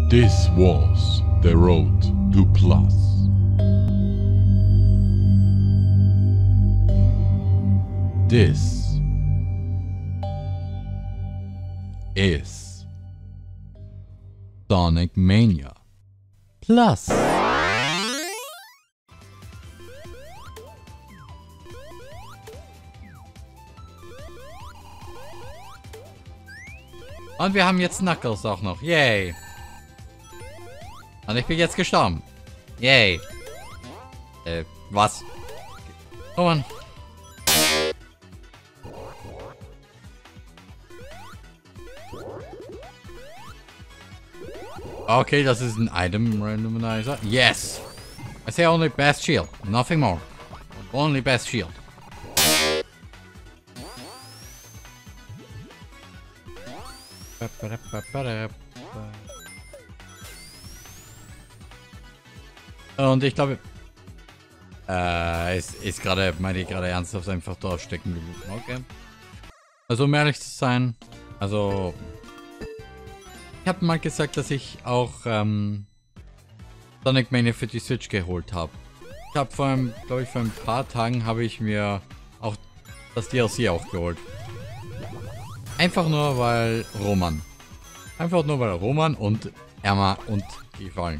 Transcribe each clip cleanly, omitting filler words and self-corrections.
This was the road to Plus. This is Sonic Mania Plus. Und wir haben jetzt Knuckles auch noch. Yay. Und ich bin jetzt gestorben. Yay. Was? Oh Mann. Okay, das ist ein Item Randomizer. Yes! I say only best shield. Nothing more. Only best shield. Und ich glaube, ist gerade, meine ich gerade ernsthaft einfach da stecken geblieben. Okay. Also um ehrlich zu sein, also ich habe mal gesagt, dass ich auch Sonic Mania für die Switch geholt habe. Ich habe vor allem, glaube ich, vor ein paar Tagen habe ich mir auch das DLC auch geholt. Einfach nur weil Roman. Einfach nur weil Roman und Emma und die wollen.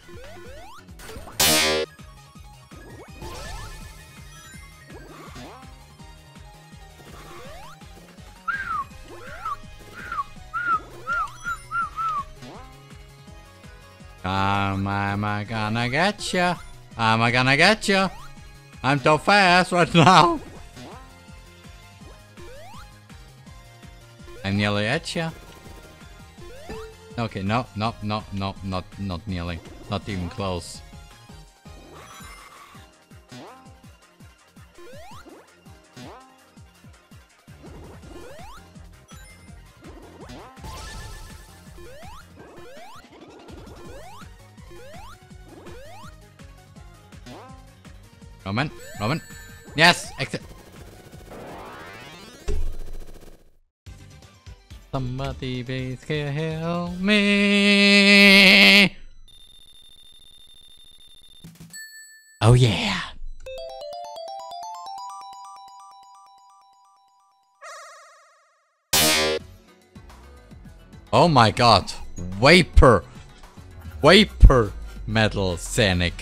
I'm gonna get ya. I'm gonna get ya. I'm so fast right now. I'm nearly at ya. Okay, no, not nearly. Not even close. Roman. Yes, exit. Somebody please can help me. Oh yeah. Oh my god. Vapor metal Sonic.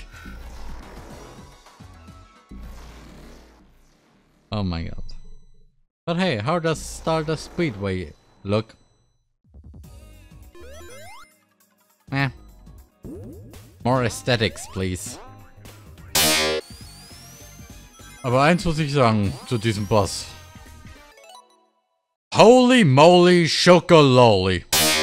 Oh my god. But hey, how does Stardust Speedway look? Eh. More aesthetics, please. Aber eins muss ich sagen zu diesem Boss. Holy moly chocololi.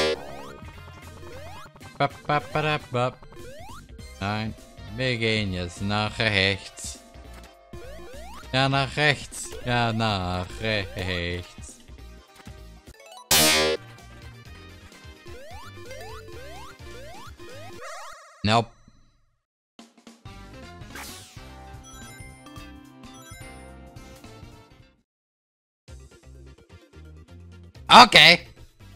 Nein, wir gehen jetzt nach rechts. Ja, nach rechts. Ja, nach rechts. Nope. Okay.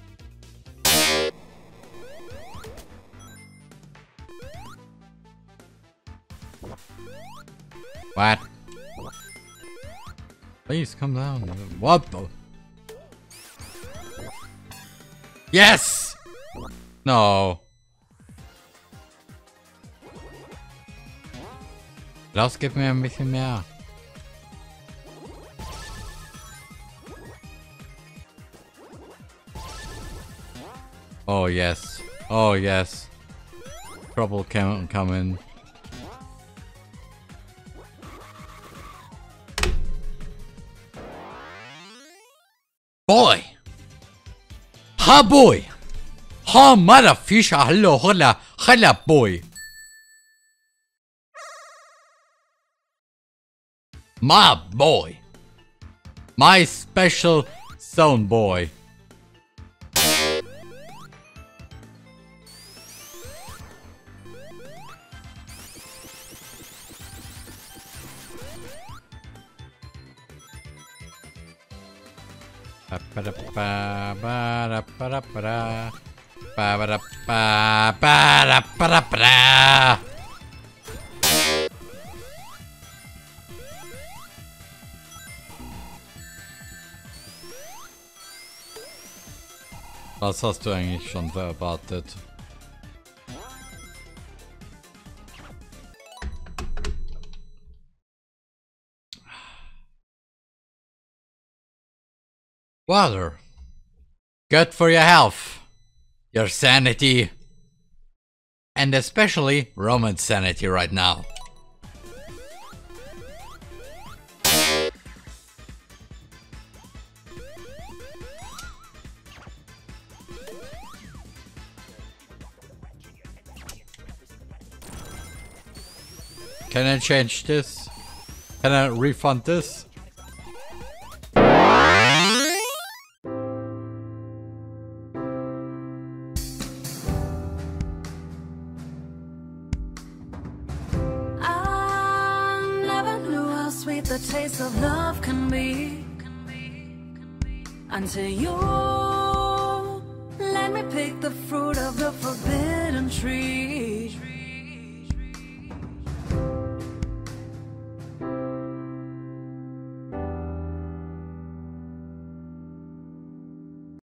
What? Please come down. What the? Yes! No. Los, gib mir ein bisschen mehr. Oh yes. Oh yes. Trouble coming. Boy! Ha boy! Ha motherfisher, hello, holla boy! My boy! My special zone boy! Was hast du eigentlich schon erwartet? Water. Good for your health, your sanity, and especially Roman's sanity right now. Can I change this? Can I refund this? The taste of love can be until you let me pick the fruit of the forbidden tree.